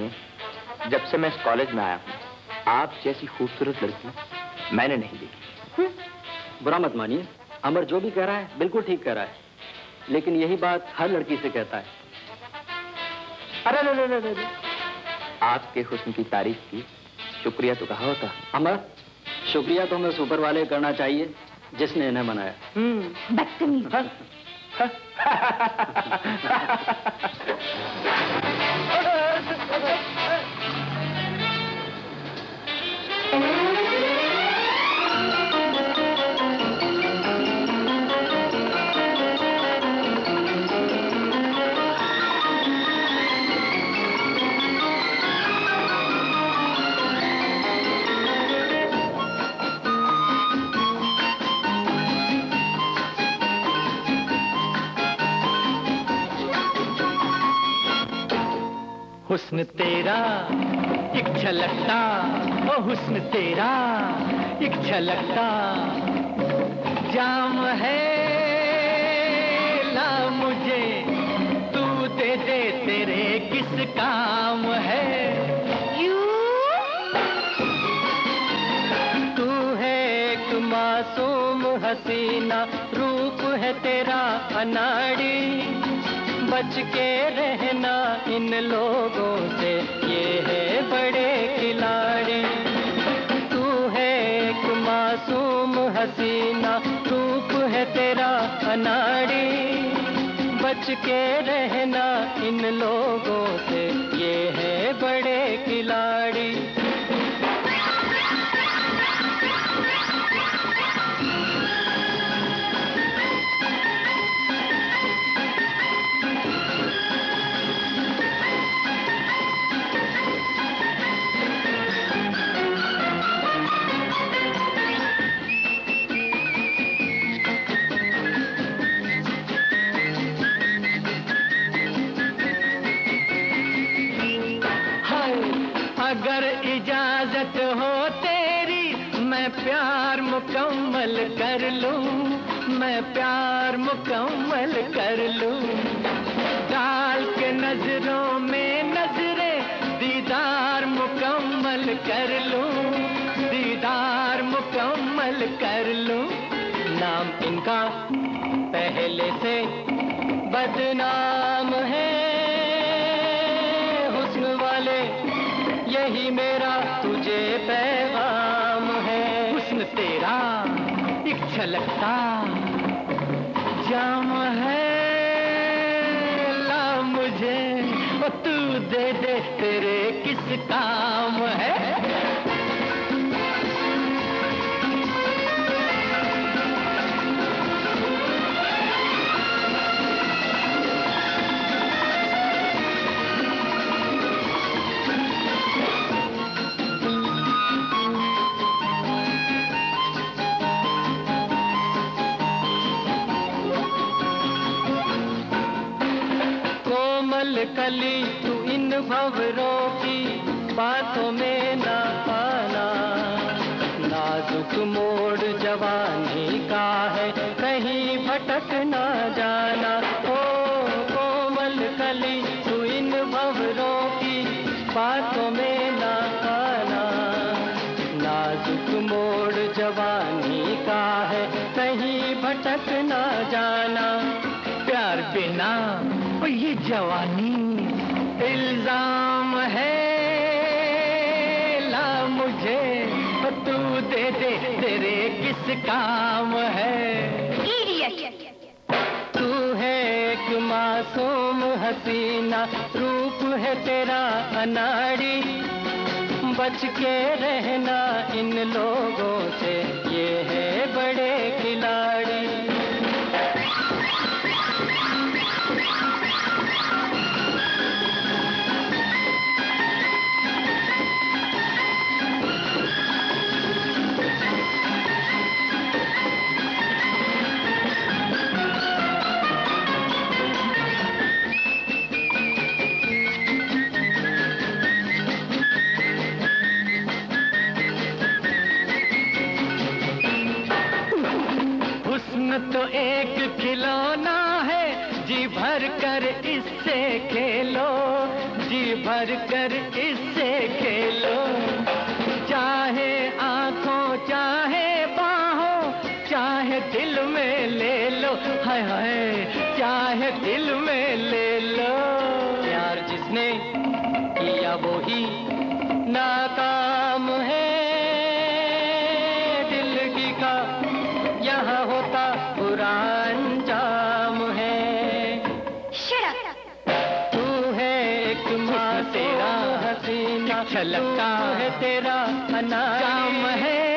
सुनिए, जब से मैं इस कॉलेज में आया हूँ, आप जैसी खूबसूरत लड़की मैंने नहीं देखी। बुरा मत मानिए, अमर जो भी कह रहा है बिल्कुल ठीक कह रहा है, लेकिन यही बात हर लड़की से कहता है। अरे आपके हुस्न की तारीफ की शुक्रिया तो कहा होता। अमर, शुक्रिया तो हमें उस ऊपर वाले करना चाहिए जिसने इन्हें बनाया। बदतमीज। हुस्न तेरा एक झलकता, ओ हुस्न तेरा एक झलकता जाम है, ला मुझे तू दे दे, तेरे किस काम है। तू है एक मासूम हसीना, रूप है तेरा अनाड़ी, बच के रहना इन लोगों से, ये है बड़े खिलाड़ी। तू है एक मासूम हसीना, रूप है तेरा अनाड़ी, बच के रहना इन लोगों से, ये है बड़े खिलाड़ी। अगर इजाजत हो तेरी, मैं प्यार मुकम्मल कर लूं, मैं प्यार मुकम्मल कर लूं। डाल के नजरों में नजरें, दीदार मुकम्मल कर लूं, दीदार मुकम्मल कर लूं। नाम इनका पहले से बदनाम है, हुस्न वाले यही मेरा तुझे पैगाम है। हुस्न तेरा एक झलकता जाम है, ला मुझे तू दे दे, तेरे किस काम है। कली तू इन भंवरों की बातों में ना आना, नाजुक मोड़ जवानी का है, कहीं भटक ना जाना। ओ कोमल कली तू इन भंवरों की बातों में ना आना, नाजुक मोड़ जवानी का है, कहीं भटक ना जाना। प्यार बिना ये जवानी इल्जाम है, ला मुझे तू दे दे, तेरे किस काम है। तू है एक मासूम हसीना, रूप है तेरा अनाड़ी, बच के रहना इन लोगों से, ये है बड़े खिलाड़ी। तो एक खिलौना है, जी भर कर इससे खेलो, जी भर कर इससे खेलो, चाहे आंखों चाहे बाहों, चाहे दिल में ले लो, हाय हाय चाहे दिल में ले लो। प्यार जिसने किया वो ही नाकाम है, दिल की का यहाँ होता बुरा अंजाम है। तू है एक माँ तेरा हसीना, छलकता है तेरा अनायाम है।